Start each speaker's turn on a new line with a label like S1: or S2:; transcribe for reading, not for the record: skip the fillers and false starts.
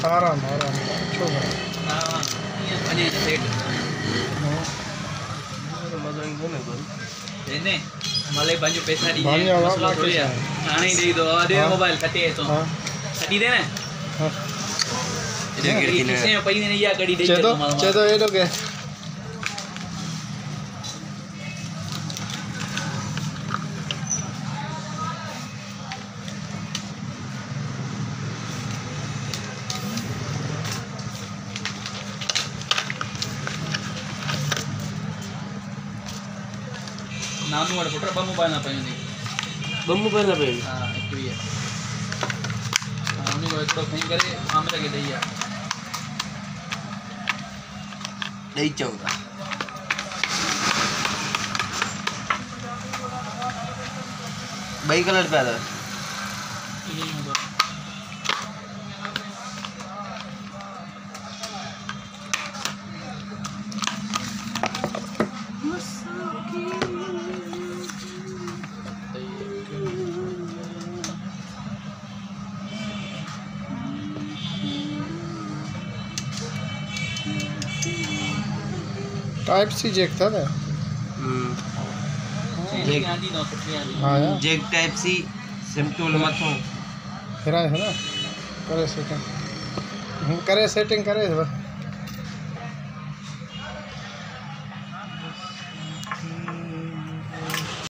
S1: आराम आराम छो
S2: हां ये अने सेट
S1: मजा ईंदो न पर
S2: ने मले पंहिंजो पैसा दी
S1: मसलो
S2: थोड़ी आहे हाणे ॾेई दो दे मोबाइल खटे तो खटी दे न
S1: हां
S2: ये किसे में पई ने या कड़ी दे
S1: चेतो एडो के
S2: नानू वाला पुत्र बम मोबाइल ना पई हां एकवी है उन्हीं को एकड़ो खई करे आम लगे दैया
S3: दई चौदा भाई कलर पे आता
S1: टाइप सी जैक था ना
S3: जैक टाइप सी सिंपल मथो
S1: हेरा है ना करे सेटिंग करे